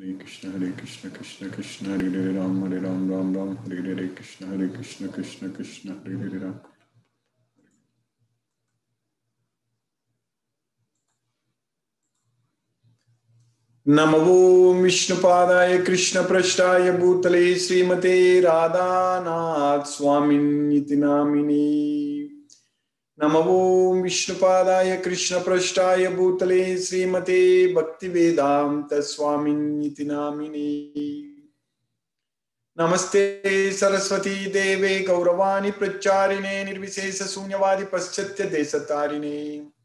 Hare Krishna, Krishna Krishna, Hare Hare Ram, Hare Ram, Ram Ram, Hare Hare Krishna, Hare Krishna, Krishna Krishna, Hare Hare Ram. नमो विष्णुपादाय कृष्ण पृष्ठाय भूतले श्रीमते राधानाथ स्वामिन्निति नामिने नमो विष्णुपादाय कृष्ण पृष्ठाय भूतले श्रीमते भक्तिवेदांत स्वामिन्निति नामिने नमस्ते सरस्वती देवे गौरवाणी प्रचारिणे निर्विशेष शून्यवादी पश्चात्य देशतारिणे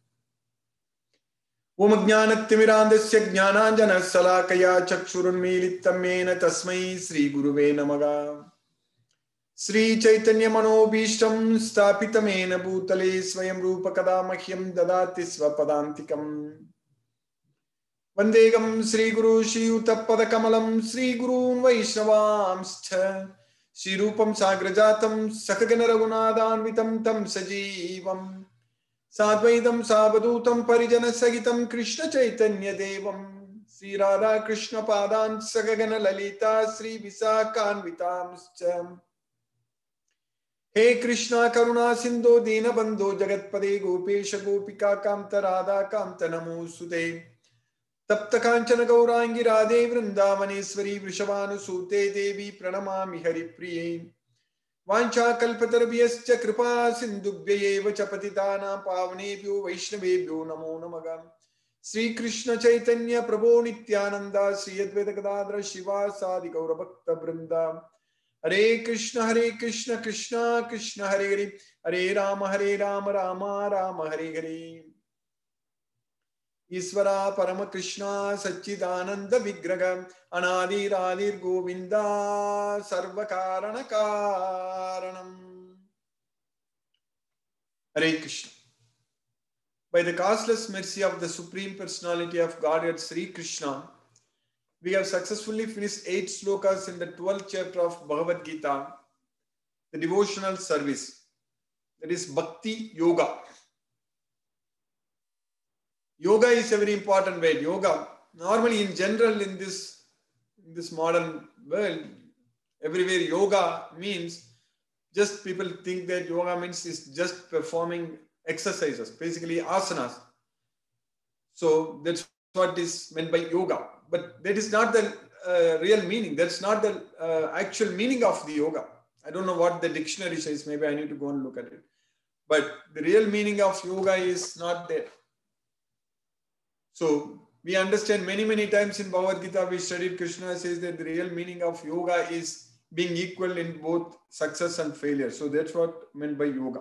ओम ज्ञानतिमिरान्धस्य ज्ञानाञ्जनशलाकया चक्षुरुन्मीलितं येन तस्मै श्रीगुरुवे नमः। श्रीचैतन्यमनोभीष्टं स्थापितं येन भूतले स्वयं रूप कदा मह्यं ददाति स्वपदान्तिकम्। वन्देहं श्रीगुरु श्रीयुतपदकमलं श्रीगुरून् वैष्णवांश्च श्रीरूपं साग्रजातं सकगण रघुनाथान्वितं तं सजीवम् साद्वैतं सावधूतं परिजन सहितं कृष्ण चैतन्य देवं श्री राधा कृष्ण पादान् सकगण ललिता श्री विशाखान्वितांश्च। हे कृष्णा करुणा सिंधो दीनबंधो जगत्पदे गोपेश गोपिका कांत राधा कांत नमोस्तुते। तप्त कांचन गौरांगी राधे वृंदावनेश्वरी वृषभानुसूते देवी प्रणमामि हरिप्रिये। वाञ्छाकल्पतरुभ्यश्च कृपा सिन्धुभ्यैव च पतितानां पावनेभ्यो वैष्णवेभ्यो नमो नमः। श्रीकृष्ण चैतन्य प्रभो नित्यानंद श्री अद्वैत गदाधर शिवासादि गौरभक्तवृंद। हरे कृष्ण कृष्ण कृष्ण हरे हरे हरे राम राम राम हरे हरे। ईश्वरा परम कृष्णा सच्चिदानंद विग्रह अनादिरादिर गोविंदा सर्व कारण कारणम। Hare Krishna. By the causeless mercy of the Supreme Personality of Godhead Sri Krishna, we have successfully finished 8 slokas in the 12th chapter of Bhagavad Gita, the devotional service, that is Bhakti Yoga. Yoga is a very important word. Yoga, normally in general in this modern world, everywhere yoga means, just people think that yoga means is just performing exercises, basically asanas. So that's what is meant by yoga. But that is not the real meaning. That's not the actual meaning of the yoga. I don't know what the dictionary says. Maybe I need to go and look at it. But the real meaning of yoga is not there. So we understand many times in Bhagavad Gita we studied Krishna says that the real meaning of yoga is being equal in both success and failure. So that's what meant by yoga.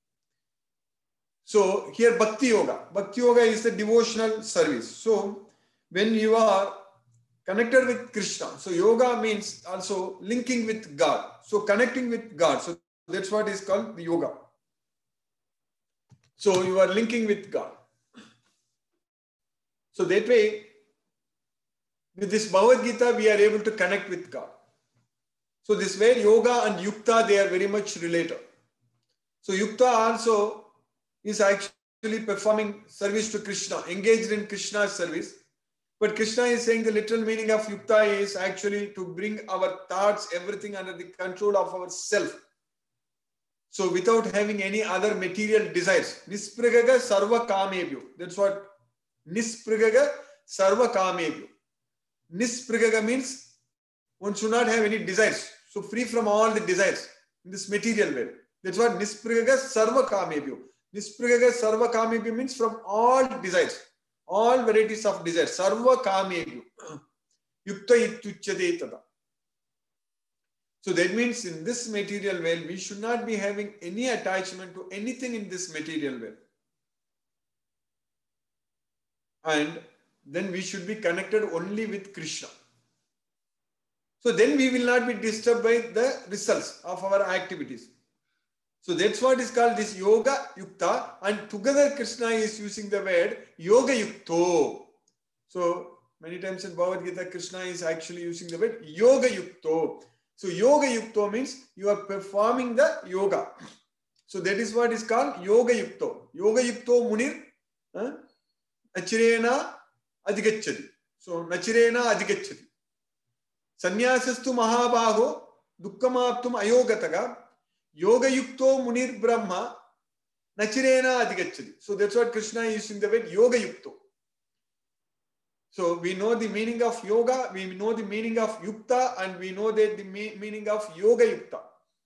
So here Bhakti Yoga. Bhakti Yoga is the devotional service. So when you are connected with Krishna, so yoga means also linking with God. So connecting with God. So that's what is called the yoga. So you are linking with God. So that way, with this Bhagavad Gita, we are able to connect with God. So this way, yoga and yukta, they are very much related. So yukta also is actually performing service to Krishna, engaged in Krishna's service. But Krishna is saying the literal meaning of yukta is actually to bring our thoughts, everything under the control of ourself. So without having any other material desires. Nispragaga sarva kamebhyo. That's what Nispragaga sarva kamebhyo. Nispragaga means one should not have any desires. So free from all the desires in this material world. That's what Nispragaga sarva kamebhyo. Nispragaga sarva kamebhyo means from all desires, all varieties of desires. Sarva kamebhyo. Yukta ityuchyate tada. So that means in this material world, we should not be having any attachment to anything in this material world. And then we should be connected only with Krishna. So then we will not be disturbed by the results of our activities. So that's what is called this yoga yukta, and together Krishna is using the word yoga yukto. So many times in Bhagavad Gita, Krishna is actually using the word yoga yukto. So yoga yukto means you are performing the yoga. So that is what is called yoga yukto. Yoga yukto munir achirena adhigacchati. So nachirena adhigacchati. Sanyasastu mahabaho dukkhamaptum ayogataga yoga yukto munir brahma nachirena adhigacchati. So that's what Krishna is using the word yoga yukto. So we know the meaning of yoga, we know the meaning of yukta, and we know that the meaning of yoga yukta.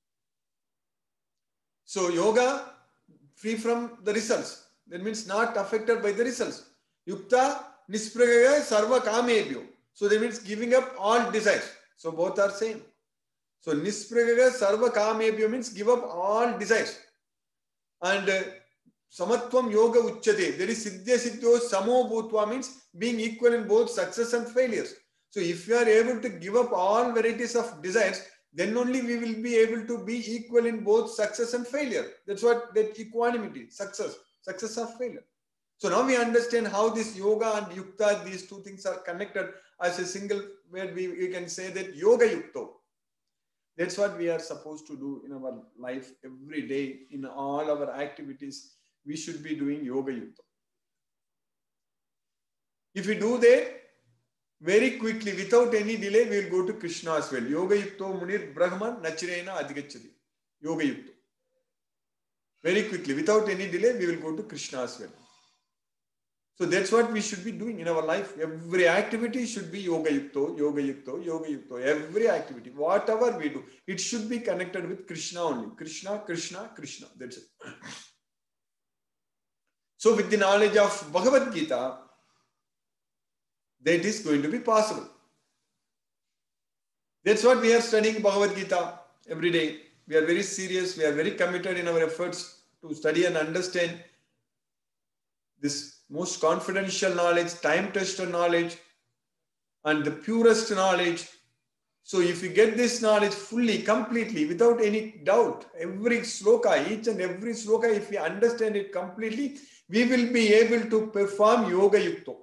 So yoga, free from the results. That means not affected by the results. Yukta, nispragaya sarva kamebhyo. So that means giving up all desires. So both are same. So nispragaya sarva kamebhyo means give up all desires. And samatvam yoga uchyate. There is siddhya siddho samo bhutva means being equal in both success and failures. So if you are able to give up all varieties of desires, then only we will be able to be equal in both success and failure. That's what that equanimity, success or failure. So now we understand how this yoga and yukta, these two things are connected as a single word. We can say that yoga yukto. That's what we are supposed to do in our life every day. In all our activities, we should be doing yoga yukta. If we do that, very quickly, without any delay, we will go to Krishna as well. Yoga yukto munir brahman nachirena adhigacchati. Yoga yukto. Very quickly, without any delay, we will go to Krishna as well. So that's what we should be doing in our life. Every activity should be yoga yukto, yoga yukto, yoga yukto. Every activity, whatever we do, it should be connected with Krishna only. Krishna, Krishna, Krishna. That's it. So with the knowledge of Bhagavad Gita, that is going to be possible. That's what we are studying Bhagavad Gita every day. We are very serious. We are very committed in our efforts to study and understand this most confidential knowledge, time-tested knowledge, and the purest knowledge. So if we get this knowledge fully, completely, without any doubt, every sloka, each and every sloka, if we understand it completely, we will be able to perform yoga yukto.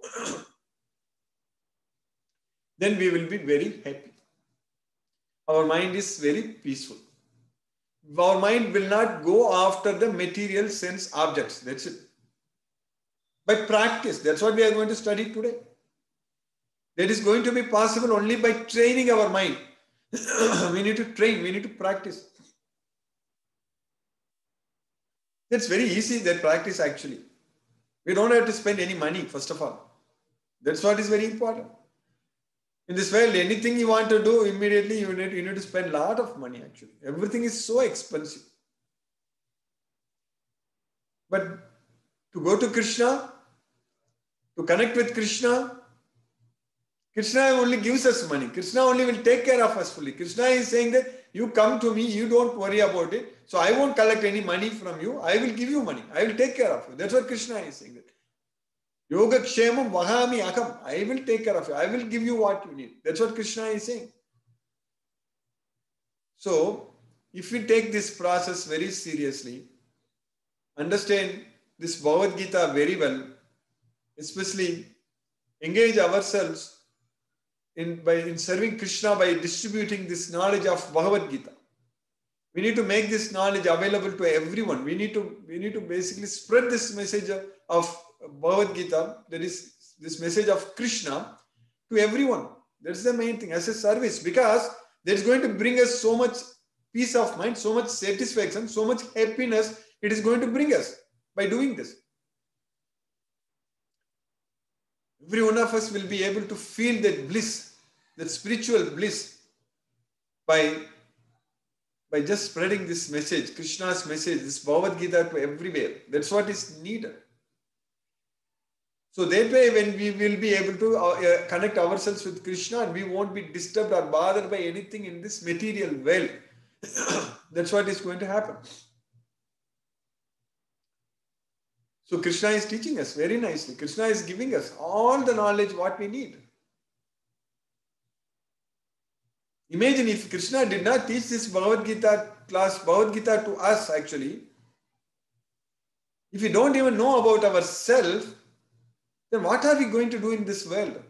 Then we will be very happy. Our mind is very peaceful. Our mind will not go after the material sense objects. That's it. By practice, that's what we are going to study today. That is going to be possible only by training our mind. We need to train, we need to practice. That's very easy, that practice actually. We don't have to spend any money, first of all. That's what is very important. In this world, anything you want to do, immediately you need to spend a lot of money actually. Everything is so expensive. But to go to Krishna, to connect with Krishna, Krishna only gives us money. Krishna only will take care of us fully. Krishna is saying that you come to me, you don't worry about it. So I won't collect any money from you. I will give you money. I will take care of you. That's what Krishna is saying. That Yoga Kshemam Vahami Akam. I will take care of you. I will give you what you need. That's what Krishna is saying. So, if we take this process very seriously, understand this Bhagavad Gita very well, especially engage ourselves in serving Krishna by distributing this knowledge of Bhagavad Gita. We need to make this knowledge available to everyone. We need to basically spread this message of Bhagavad Gita, that is this message of Krishna, to everyone. That's the main thing, as a service, because that's going to bring us so much peace of mind, so much satisfaction, so much happiness it is going to bring us by doing this. Every one of us will be able to feel that bliss, that spiritual bliss, by just spreading this message, Krishna's message, this Bhagavad Gita to everywhere. That's what is needed. So that way, when we will be able to connect ourselves with Krishna, and we won't be disturbed or bothered by anything in this material world. That's what is going to happen. So Krishna is teaching us very nicely. Krishna is giving us all the knowledge what we need. Imagine if Krishna did not teach this Bhagavad Gita to us actually. If we don't even know about ourselves, then what are we going to do in this world?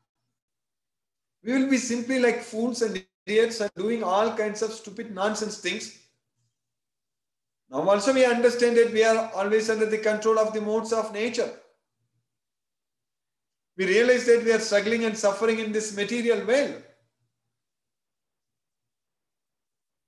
We will be simply like fools and idiots and doing all kinds of stupid nonsense things. Now also we understand that we are always under the control of the modes of nature. We realize that we are struggling and suffering in this material world.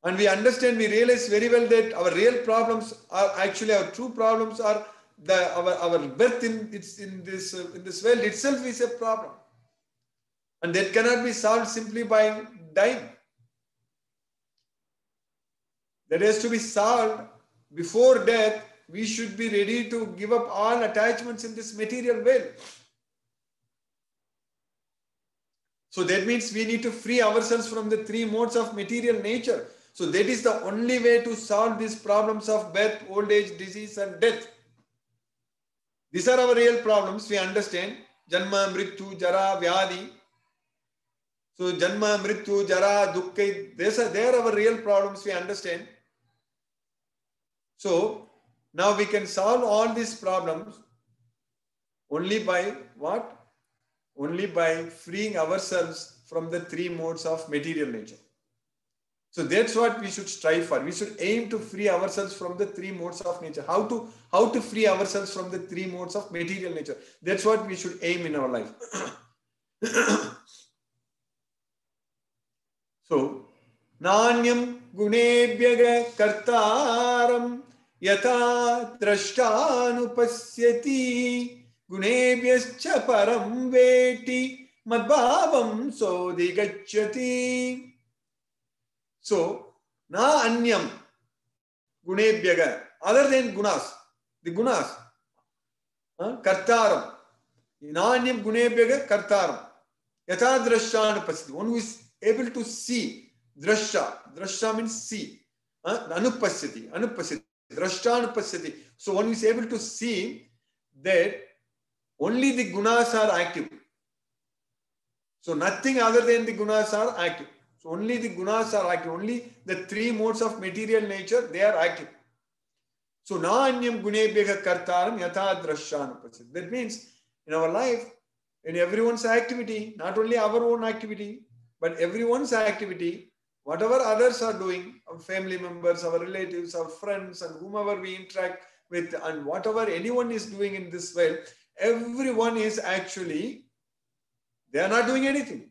And we understand, we realize very well that our real problems are actually, our true problems are our birth in this world itself is a problem. And that cannot be solved simply by dying. That has to be solved before death. We should be ready to give up all attachments in this material world. So that means we need to free ourselves from the three modes of material nature. So that is the only way to solve these problems of birth, old age, disease and death. These are our real problems. We understand Janma, Mrityu, Jara, Vyadi. So Janma, Mrityu, Jara, Dukkha, they are our real problems. We understand. So now we can solve all these problems only by what? Only by freeing ourselves from the three modes of material nature. So that's what we should strive for. We should aim to free ourselves from the three modes of nature. How to free ourselves from the three modes of material nature? That's what we should aim in our life. So, Nanyam gunebhyaga kartaram yatha drashtanupasyati gunebhyascha param veti madbhavam sodigachyati. So, na anyam gunebhyaga, other than gunas, the gunas, kartaram, na anyam gunebhyaga kartaram yatha drashtanupasyati, one who is able to see, drashta means see, anupasyati, drashtanupasyati. So one is able to see that only the gunas are active. So nothing other than the gunas are active. So only the gunas are active. Only the three modes of material nature, they are active. So na anyam gunebhyaga kartaram yatha drashtanupasyati. That means in our life, in everyone's activity, not only our own activity, but everyone's activity, whatever others are doing, our family members, our relatives, our friends, and whomever we interact with, and whatever anyone is doing in this world, everyone is actually, they are not doing anything.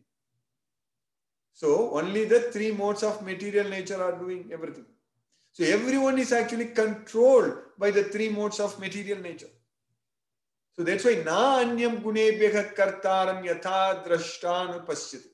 So only the three modes of material nature are doing everything. So everyone is actually controlled by the three modes of material nature. So that's why na anyam gunebhyaga kartaram yatha drashtanupasyati.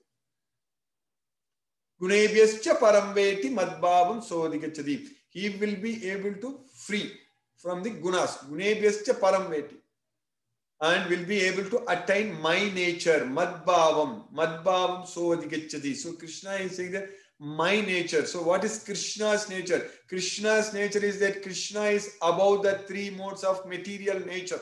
Gunebhyascha paramveti madbhavam sodigachyati. He will be able to free from the gunas. Gunebhyascha paramveti. And will be able to attain my nature. Madbhavam. Madbhavam sodigachyati. So Krishna is saying that my nature. So what is Krishna's nature? Krishna's nature is that Krishna is above the three modes of material nature.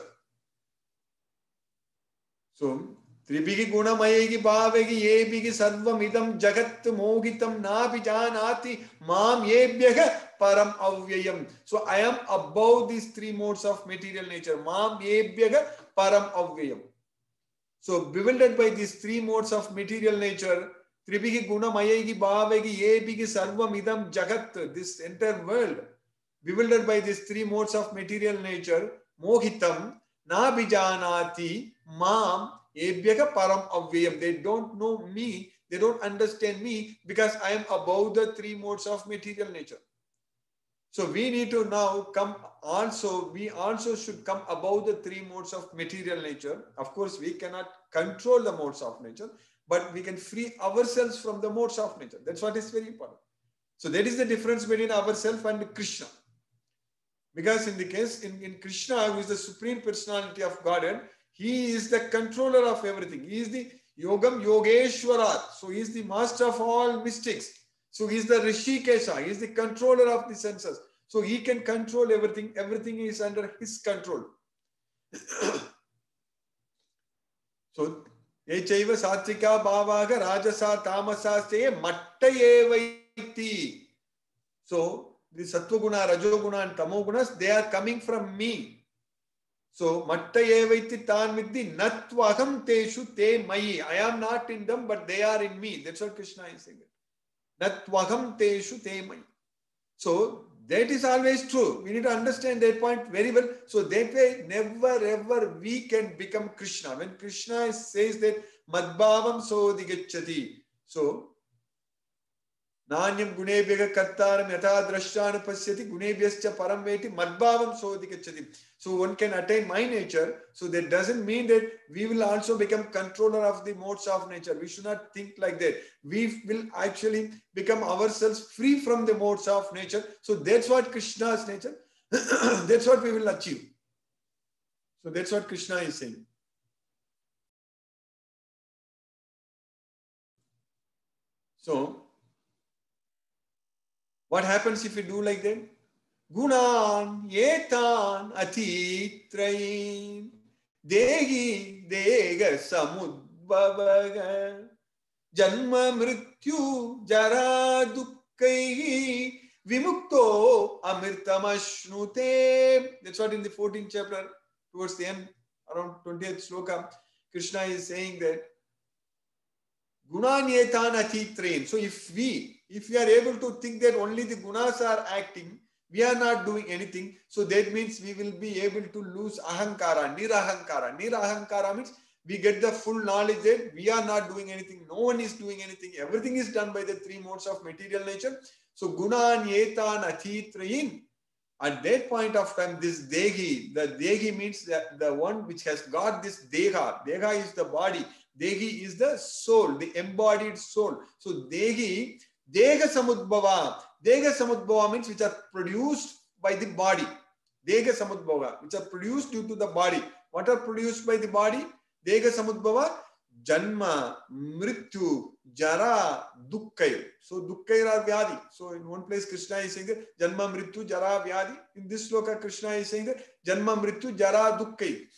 So Tribhigi gunamayegi bhavegi yebhigi sarvam idam jagat mohitam nabijanati mam yebhyaga param avyayam. So I am above these three modes of material nature. Mam yebhyaga param avyayam. So bewildered by these three modes of material nature, Tribhigi gunamayegi bhavegi yebhigi sarvam idam jagat, this entire world, bewildered by these three modes of material nature, mohitam nabijanati mam Ebhyaga param avyayam. They don't know me, they don't understand me because I am above the three modes of material nature. So we need to now come also, we also should come above the three modes of material nature. Of course, we cannot control the modes of nature, but we can free ourselves from the modes of nature. That's what is very important. So that is the difference between ourselves and Krishna. Because in the case, in Krishna, who is the Supreme Personality of Godhead, he is the controller of everything. He is the Yogam Yogeshwarat. So he is the master of all mystics. So he is the Rishikesha. He is the controller of the senses. So he can control everything. Everything is under his control. So, Echaiva Satvika Bhavaga Rajasa Tamasa Steye Matta Evaiti. So, the Sattva-guna, Rajoguna and Tamogunas, they are coming from me. So, matta evaiti tan vidhi natvaham teshu te mayi. I am not in them, but they are in me. That's what Krishna is saying. Natvaham teshu te mayi. So, that is always true. We need to understand that point very well. So, that way, never ever we can become Krishna. When Krishna says that madbhavam sodigachyati. So, Nanyam gunebhyaga kartaram yatha drashchanu pasyati gunebhyascha param veti madbhavam sodhikachati. So one can attain my nature. So that doesn't mean that we will also become controller of the modes of nature. We should not think like that. We will actually become ourselves free from the modes of nature. So that's what Krishna's nature. That's what we will achieve. So that's what Krishna is saying. So what happens if we do like that? Gunan yetan atitrain dehi dega samudbhavaga janma mrityu jara dukkaihi vimukto amirtamashnute. That's what in the 14th chapter, towards the end, around 20th sloka, Krishna is saying that Gunan yetan atitrain. So if we are able to think that only the gunas are acting, we are not doing anything. So that means we will be able to lose ahankara, nirahankara. Nirahankara means we get the full knowledge that we are not doing anything. No one is doing anything. Everything is done by the three modes of material nature. So gunan yetan atitrain. At that point of time, this dehi, the dehi means that the one which has got this deha. Deha is the body. Dehi is the soul, the embodied soul. So dehi, dega samudbhava. Dega samudbhava means which are produced by the body. Dega samudbhava, which are produced due to the body. What are produced by the body? Dega samudbhava, janma, mrityu, jara, dukkhay. So dukkhay are vyadi. So in one place Krishna is saying that janma, mrityu, jara, vyadi. In this sloka Krishna is saying that janma, mrityu, jara, dukkhay.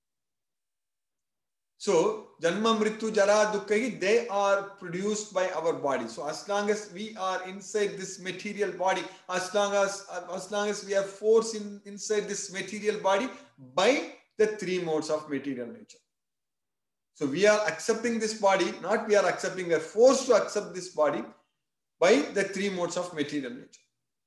So, Janma, Mrityu, Jara, Dukkha, they are produced by our body. So, as long as we are inside this material body, as long as we are forced inside this material body by the three modes of material nature. So, we are accepting this body, not we are accepting, we are forced to accept this body by the three modes of material nature.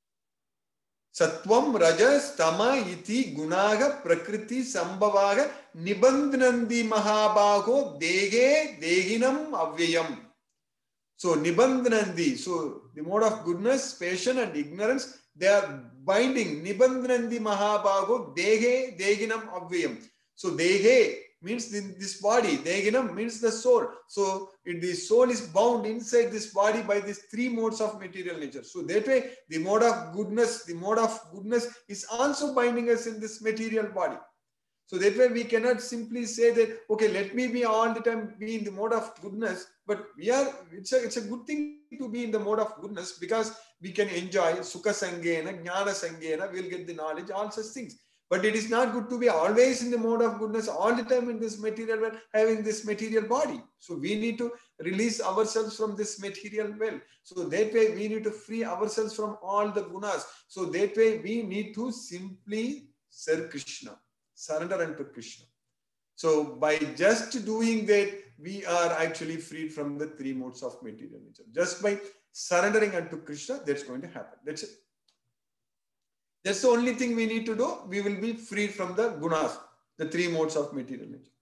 Sattvam, Rajas, Tama, Iti, Gunaga, Prakriti, Sambhavaga, Nibandhanandi Mahabhago, Dege, Dehinam, Avyayam. So, Nibandhanandi, so the mode of goodness, passion and ignorance, they are binding. Nibandhanandi Mahabhago, Dege, Dehinam, Avyayam. So, Dege means this body, Dehinam means the soul. So, the soul is bound inside this body by these three modes of material nature. So that way, the mode of goodness is also binding us in this material body. So that way, we cannot simply say that, okay, let me be all the time be in the mode of goodness, but it's a good thing to be in the mode of goodness because we can enjoy sukha sangena, jnana sangena, we'll get the knowledge, all such things. But it is not good to be always in the mode of goodness all the time in this material world, having this material body. So we need to release ourselves from this material world. So that way we need to free ourselves from all the gunas. So that way we need to simply serve Krishna, surrender unto Krishna. So by just doing that, we are actually freed from the three modes of material nature. Just by surrendering unto Krishna, that's going to happen. That's it. That's the only thing we need to do. We will be freed from the gunas, the three modes of material nature.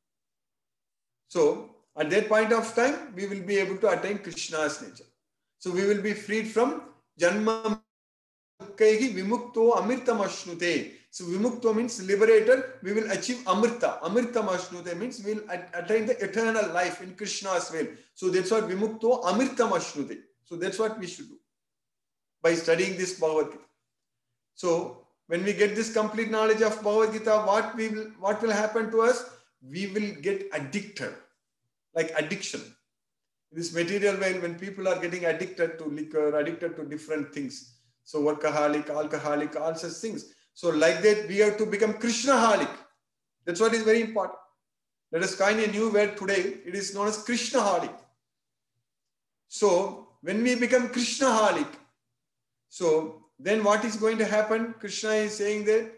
So, at that point of time, we will be able to attain Krishna's nature. So, we will be freed from Janma Dukkaihi Vimukto Amirtam Ashnute. So, Vimukto means liberated. We will achieve Amrita. Amirtam Ashnute means we will attain the eternal life in Krishna's will. So, that's what Vimukto Amirtam Ashnute. So, that's what we should do by studying this Bhagavad Gita. So, when we get this complete knowledge of Bhagavad Gita, what will happen to us? We will get addicted, like addiction. In this material world, when people are getting addicted to liquor, addicted to different things, so workaholic, alcoholic, all such things. So, like that, we have to become Krishnaholic. That's what is very important. Let us coin a new word today. It is known as Krishnaholic. So, when we become Krishnaholic, so then what is going to happen? Krishna is saying that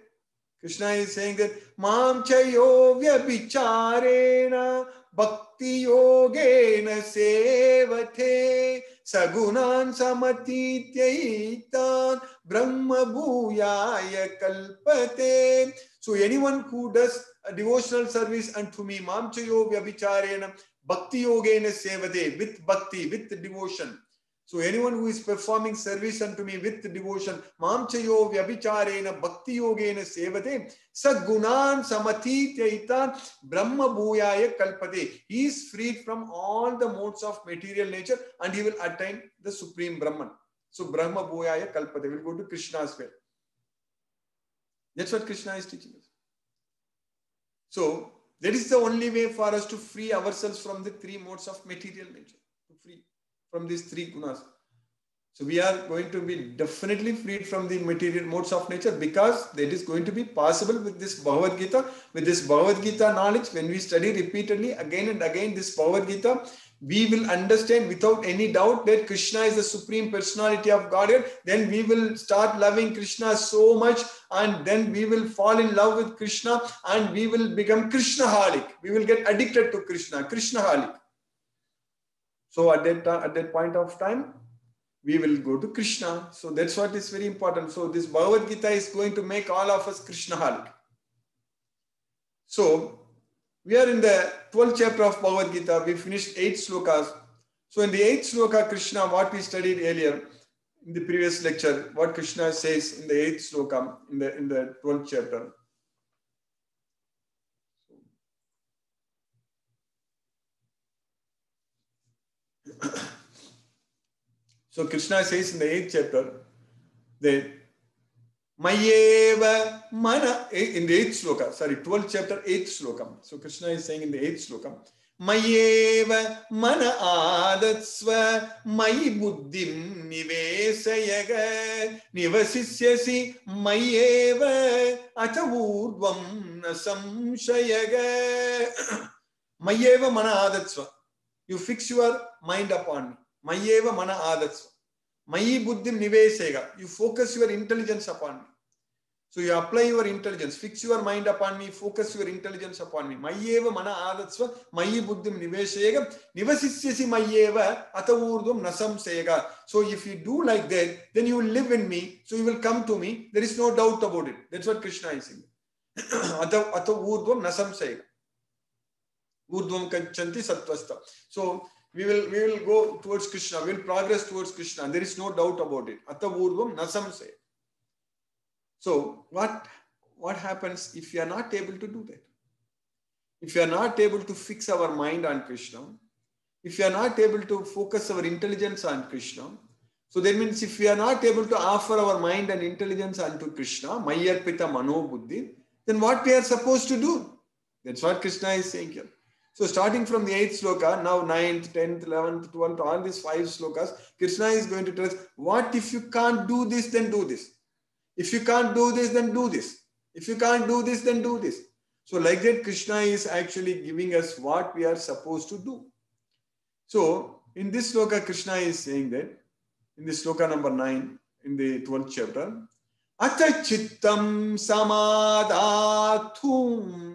Mam chayo vyabhicharena bhakti yogena sevate sagunan samatityaitan brahma bhuyaya kalpate. So anyone who does a devotional service unto me, Mam chayo vyabhicharena bhakti yogena sevate, with bhakti, with devotion. So anyone who is performing service unto me with devotion, mamchayo vyabhicharena bhakti yogena sevate sagunan samatityaita brahma bhuyaya kalpate. He is freed from all the modes of material nature and he will attain the supreme Brahman. So brahma bhuyaya kalpate. We'll go to Krishna's way. That's what Krishna is teaching us. So that is the only way for us to free ourselves from the three modes of material nature, to free from these three gunas. So we are going to be definitely freed from the material modes of nature, because that is going to be possible with this Bhagavad Gita. With this Bhagavad Gita knowledge, when we study repeatedly again and again this Bhagavad Gita, we will understand without any doubt that Krishna is the supreme personality of Godhead. Then we will start loving Krishna so much, and then we will fall in love with Krishna and we will become Krishnaholic. We will get addicted to Krishna, Krishnaholic. So at that point of time, we will go to Krishna. So that's what is very important. So this Bhagavad Gita is going to make all of us Krishnaholic. So we are in the 12th chapter of Bhagavad Gita. We finished 8 slokas. So in the 8th sloka, Krishna, what we studied earlier in the previous lecture, what Krishna says in the 8th sloka in the 12th chapter. So Krishna says in the 8th chapter that Mayeva mana, in the 8th sloka, sorry, 12th chapter, 8th sloka. So Krishna is saying in the 8th sloka, Mayeva mana adatsva mayi buddhim nivesayaga nivasisyasi mayeva atavurdvam nasamshayaga. Mayeva mana adatsva. You fix your mind upon me. Mayeva mana adatsva. Mayi buddhim nivesega. You focus your intelligence upon me. So you apply your intelligence, fix your mind upon me, focus your intelligence upon me. Mayeva mana adatsva, mayi buddhim nivesega, nivasisyasi mayeva atavurdham nasam sega. So if you do like that, then you will live in me, so you will come to me. There is no doubt about it. That's what Krishna is saying. Atavurdham nasam sega. Urdhvam kanchanti sattvasta. So we will go towards Krishna. We will progress towards Krishna. There is no doubt about it. Atavurdhvam nasam sega. So what happens if you are not able to do that? If you are not able to fix our mind on Krishna, if you are not able to focus our intelligence on Krishna, so that means if we are not able to offer our mind and intelligence unto Krishna, Mayarpita Mano Buddhi, then what we are supposed to do? That's what Krishna is saying here. So starting from the 8th sloka, now 9th, 10th, 11th, 12th, all these 5 slokas, Krishna is going to tell us, what if you can't do this, then do this. If you can't do this, then do this. If you can't do this, then do this. So like that, Krishna is actually giving us what we are supposed to do. So in this sloka, Krishna is saying that, in this sloka number 9, in the 12th chapter, Ata chittam samadhathum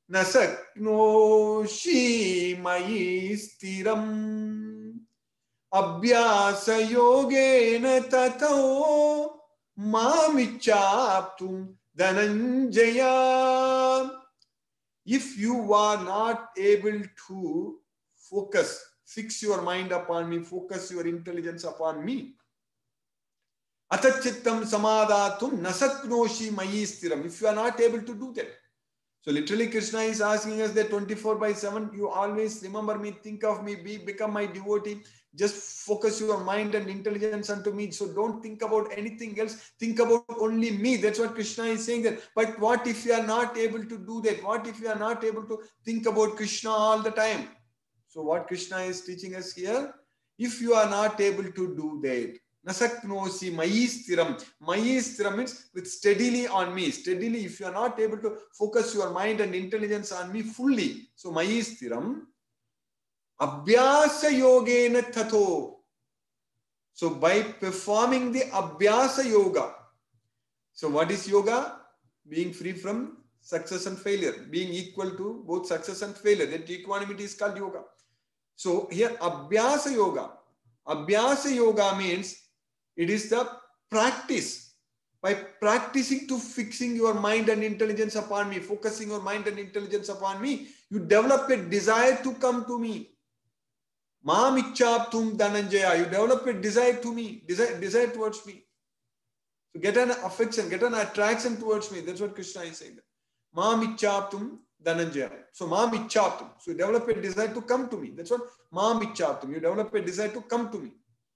nasaknoshi mayi stiram abhyasa yogena tato Mamichaptum Dhananjaya. If you are not able to focus, fix your mind upon me, focus your intelligence upon me. Atachittam samadhatum nasaknoshi mayi stiram. If you are not able to do that. So literally Krishna is asking us that 24/7, you always remember me, think of me, become my devotee. Just focus your mind and intelligence unto me. So don't think about anything else. Think about only me. That's what Krishna is saying that. But what if you are not able to do that? What if you are not able to think about Krishna all the time? So what Krishna is teaching us here, if you are not able to do that, Nasaknosi mayi stiram. Mayi stiram means with steadily on me. Steadily, if you are not able to focus your mind and intelligence on me fully. So mayi stiram. Abhyasa yogena tato. So by performing the Abhyasa yoga. So what is yoga? Being free from success and failure. Being equal to both success and failure. That equanimity is called yoga. So here Abhyasa yoga. Abhyasa yoga means it is the practice. By practicing to fixing your mind and intelligence upon me, focusing your mind and intelligence upon me, you develop a desire to come to me. Mam ichchaptum Dhananjaya. You develop a desire to me, desire towards me. So get an affection, get an attraction towards me. That's what Krishna is saying. Mam ichchaptum Dhananjaya. So mam ichchaptum. So you develop a desire to come to me. That's what mam ichchaptum. You develop a desire to come to me.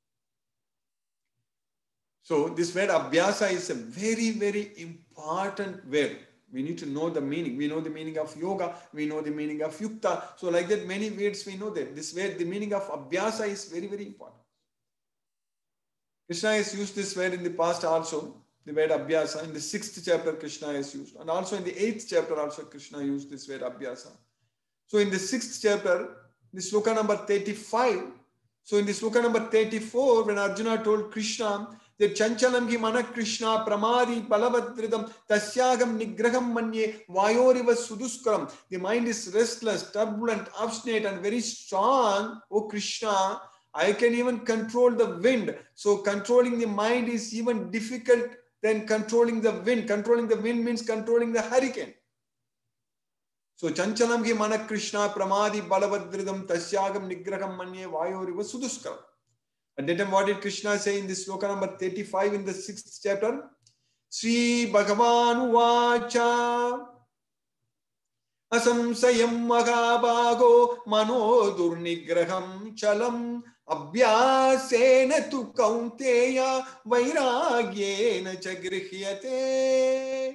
So this word abhyasa is a very, very important word. We need to know the meaning. We know the meaning of yoga. We know the meaning of yukta. So like that, many words we know that. This word, the meaning of abhyasa is very, very important. Krishna has used this word in the past also. The word abhyasa. In the 6th chapter, Krishna has used. And also in the 8th chapter also, Krishna used this word abhyasa. So in the 6th chapter, the sloka number 35. So in the sloka number 34, when Arjuna told Krishna, the chanchalam ki mana Krishna pramadi balavadridam tasyagam nigraham manye vayoriva suduskaram. The mind is restless, turbulent, obstinate and very strong. Oh Krishna, I can even control the wind. So controlling the mind is even difficult than controlling the wind. Controlling the wind means controlling the hurricane. So chanchalam ki mana Krishna pramadi balavadridam tasyagam nigraham manye vayoriva suduskaram. At that time, what did Krishna say in this sloka number 35 in the 6th chapter? Sri Bhagavan Vacha Asamsayam Mahabago Mano Durnigraham Chalam Abhyasena tu Kaunteya Vairagyena Chagrihyate.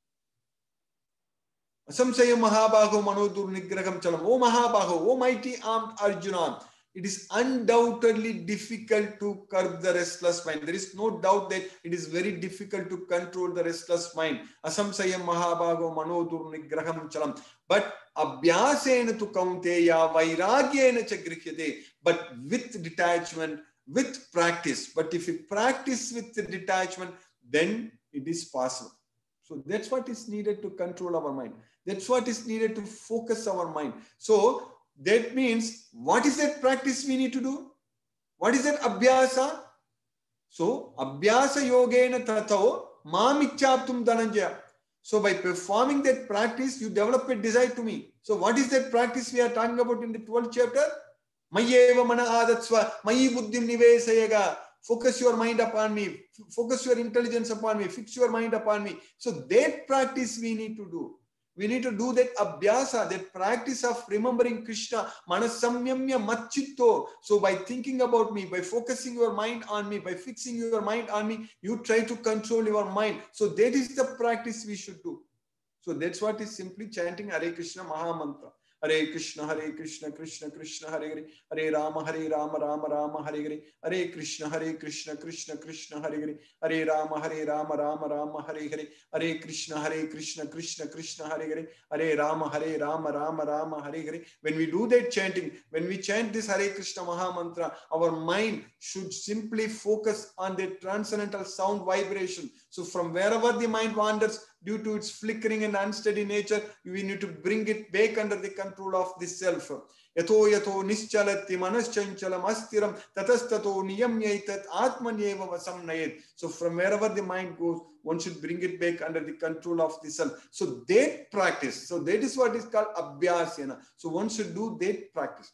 Asamsayam Mahabago Mano Durnigraham Chalam. O Mahabago, O mighty armed Arjuna. It is undoubtedly difficult to curb the restless mind. There is no doubt that it is very difficult to control the restless mind. Asamsayam mahabhago manodur nigraham chalam. But abhyasena tu kaunteya vairagyena cha grihyate. But with detachment, with practice. But if you practice with the detachment, then it is possible. So that's what is needed to control our mind. That's what is needed to focus our mind. So that means, what is that practice we need to do? What is that abhyasa? So, abhyasa yogena tatho mam ichchaptum dhananjaya. So, by performing that practice, you develop a desire to me. So, what is that practice we are talking about in the 12th chapter? Mayeva mana adatsva, mayi buddhim nivesayaga. Focus your mind upon me. Focus your intelligence upon me. Fix your mind upon me. So, that practice we need to do. We need to do that abhyasa, that practice of remembering Krishna, manasamyamya matchitto. So by thinking about me, by focusing your mind on me, by fixing your mind on me, you try to control your mind. So that is the practice we should do. So that's what is simply chanting Hare Krishna Mahamantra. Hare Krishna, Krishna Krishna, Hare Hare, Hare Rama, Rama Rama, Hare Hare, Hare Krishna, Krishna Krishna, Hare Hare, Hare Rama, Rama Rama, Hare Hare, Hare Krishna, Krishna Krishna, Hare Hare, Hare Rama, Rama Rama, Hare Hare. When we do that chanting, when we chant this Hare Krishna Mahamantra, our mind should simply focus on the transcendental sound vibration. So from wherever the mind wanders, due to its flickering and unsteady nature, we need to bring it back under the control of the self. Yato yato nischalati manaschanchalam astiram tatastato niyamyaitat atmanyeva vasamnayet. So from wherever the mind goes, one should bring it back under the control of the self. So that practice, so that is what is called abhyasena. So one should do that practice.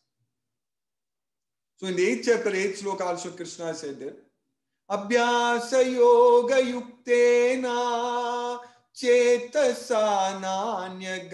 So in the 8th chapter, 8th sloka also Krishna said that, Abhyasa yoga yuktena Chetasa nanya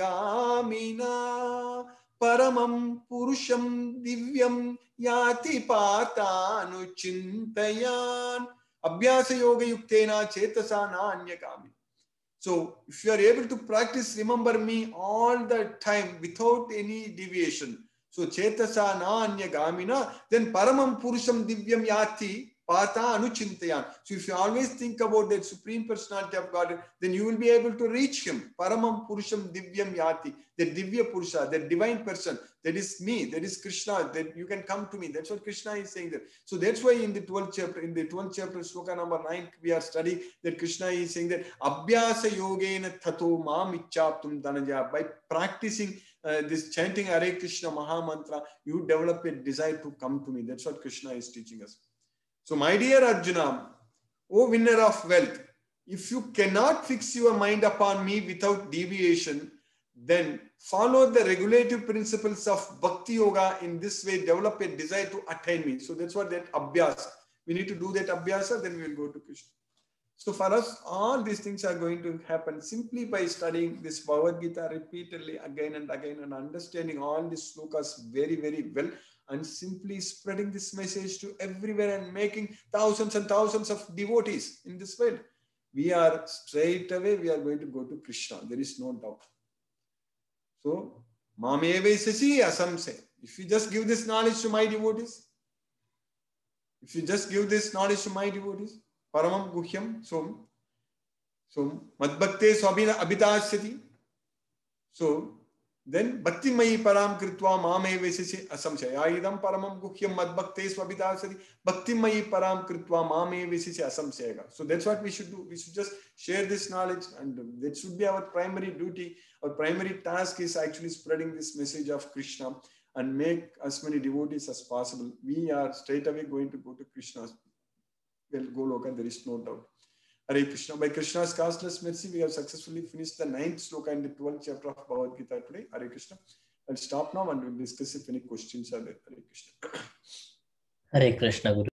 gamina paramam purusham divyam yati patanu chintayan. Abhyasa yoga yuktena chetasa nanya gamina. So if you are able to practice remember me all the time without any deviation, so chetasa nanya gamina, then paramam purusham divyam yati Pata anuchintayan. So if you always think about that Supreme Personality of God, then you will be able to reach Him. Paramam Purusham Divyam Yati. That Divya Purusha, that divine person, that is me, that is Krishna, that you can come to me. That's what Krishna is saying there. So that's why in the 12th chapter, sloka number 9, we are studying that Krishna is saying that Abhyasa Yogena Tato Mam Ichchaptum Dhananjaya. By practicing this chanting Hare Krishna Mahamantra, you develop a desire to come to me. That's what Krishna is teaching us. So my dear Arjuna, O winner of wealth, if you cannot fix your mind upon me without deviation, then follow the regulative principles of Bhakti Yoga. In this way, develop a desire to attain me. So that's what that abhyasa. We need to do that abhyasa, then we will go to Krishna. So for us, all these things are going to happen simply by studying this Bhagavad Gita repeatedly again and again and understanding all these slokas very, very well, and simply spreading this message to everywhere and making thousands and thousands of devotees in this world. We are straight away, we are going to go to Krishna. There is no doubt. So, Mamevesasi asamse. If you just give this knowledge to my devotees, Paramam Guhyam, so Madbhakte Swabhina Abhitasyati. So then Bhakti Mayi Param Kritva Mame Vesisi Asamsaya. Aidam Paramam Guhyam Madbhakte Swabhitasyati. Bhakti Mayi Param Kritva Mame Vesisi Asamsaya. So that's what we should do. We should just share this knowledge, and that should be our primary duty. Our primary task is actually spreading this message of Krishna and make as many devotees as possible. We are straight away going to go to Krishna's Goloka, there is no doubt. Hare Krishna. By Krishna's causeless mercy, we have successfully finished the 9th sloka in the 12th chapter of Bhagavad Gita today. Hare Krishna. I'll stop now and we'll discuss if any questions are there. Hare Krishna. Hare Krishna, Guru.